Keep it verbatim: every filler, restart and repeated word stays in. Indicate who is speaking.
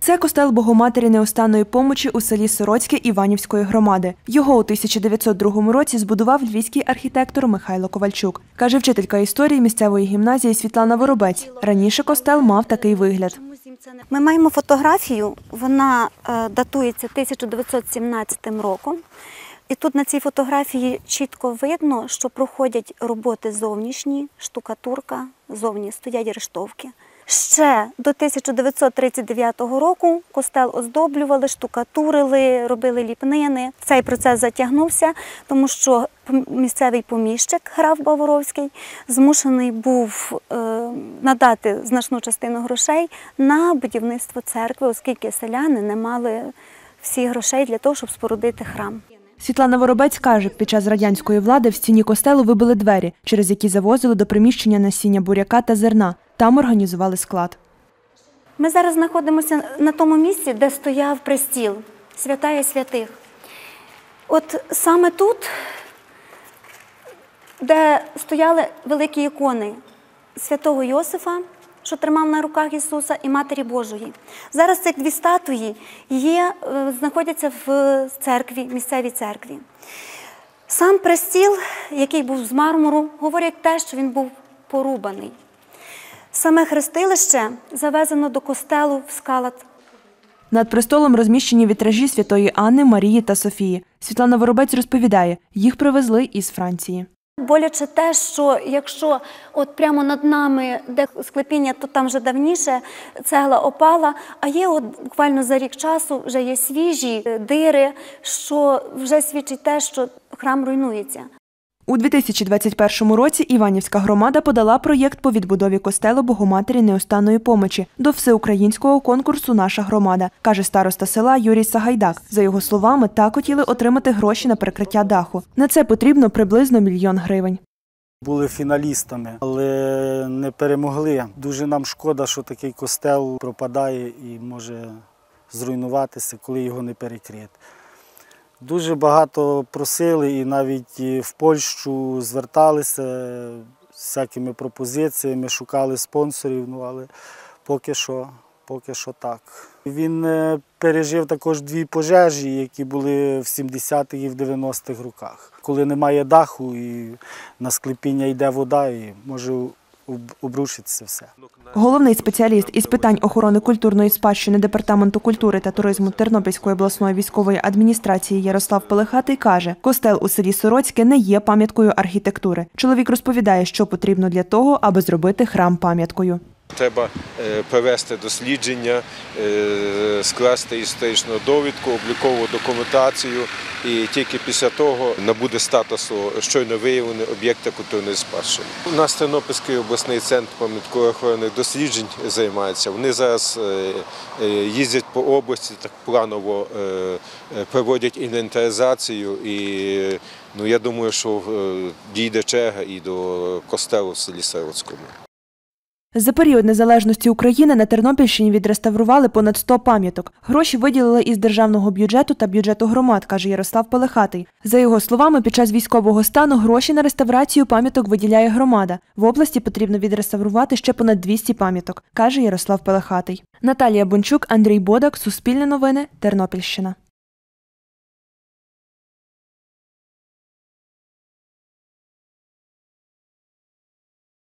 Speaker 1: Це костел Богоматері Неустанної Помочі у селі Сороцьке Іванівської громади. Його у тисяча дев'ятсот другому році збудував львівський архітектор Михайло Ковальчук. Каже вчителька історії місцевої гімназії Світлана Воробець. Раніше костел мав такий вигляд.
Speaker 2: Ми маємо фотографію, вона датується тисяча дев'ятсот сімнадцятим роком. І тут на цій фотографії чітко видно, що проходять роботи зовнішні, штукатурка, зовні стоять рештовки. Ще до тисяча дев'ятсот тридцять дев'ятого року костел оздоблювали, штукатурили, робили ліпнини. Цей процес затягнувся, тому що місцевий поміщик, граф Баворовський, змушений був е, надати значну частину грошей на будівництво церкви, оскільки селяни не мали всіх грошей для того, щоб спорудити храм.
Speaker 1: Світлана Воробець каже, під час радянської влади в стіні костелу вибили двері, через які завозили до приміщення насіння буряка та зерна. Там організували склад.
Speaker 2: Ми зараз знаходимося на тому місці, де стояв престіл Святая Святих. От саме тут, де стояли великі ікони святого Йосифа, що тримав на руках Ісуса, і Матері Божої. Зараз ці дві статуї є, знаходяться в церкві, місцевій церкві. Сам престіл, який був з мармуру, говорять те, що він був порубаний. Саме хрестилище завезено до костелу в скалах.
Speaker 1: Над престолом розміщені вітражі Святої Анни, Марії та Софії. Світлана Воробець розповідає, їх привезли із Франції.
Speaker 2: Боляче те, що якщо от прямо над нами, де склепіння, то там вже давніше цегла опала, а є от буквально за рік часу вже є свіжі дири, що вже свідчить те, що храм руйнується.
Speaker 1: У дві тисячі двадцять першому році Іванівська громада подала проєкт по відбудові костелу Богоматері Неустанної Помочі до всеукраїнського конкурсу «Наша громада», каже староста села Юрій Сагайдак. За його словами, так хотіли отримати гроші на перекриття даху. На це потрібно приблизно мільйон гривень.
Speaker 3: Були фіналістами, але не перемогли. Дуже нам шкода, що такий костел пропадає і може зруйнуватися, коли його не перекрити. Дуже багато просили і навіть в Польщу зверталися з всякими пропозиціями, шукали спонсорів, ну, але поки що, поки що так. Він пережив також дві пожежі, які були в сімдесятих і в дев'яностих роках. Коли немає даху і на склепіння йде вода, і може обрушитися все.
Speaker 1: Головний спеціаліст із питань охорони культурної спадщини Департаменту культури та туризму Тернопільської обласної військової адміністрації Ярослав Пелехатий каже, костел у селі Сороцьке не є пам'яткою архітектури. Чоловік розповідає, що потрібно для того, аби зробити храм пам'яткою.
Speaker 4: Треба провести дослідження, скласти історичну довідку, облікову документацію, і тільки після того набуде статусу щойно виявлений об'єкта культурної спадщини. У нас Тернопільський обласний центр пам'ятково-охоронних досліджень займається. Вони зараз їздять по області, так планово проводять інвентаризацію, і ну, я думаю, що дійде черга і до костелу в селі Сороцькому.
Speaker 1: За період незалежності України на Тернопільщині відреставрували понад сто пам'яток. Гроші виділили із державного бюджету та бюджету громад, каже Ярослав Пелехатий. За його словами, під час військового стану гроші на реставрацію пам'яток виділяє громада. В області потрібно відреставрувати ще понад двісті пам'яток, каже Ярослав Пелехатий. Наталія Бончук, Андрій Бодак, Суспільне новини, Тернопільщина.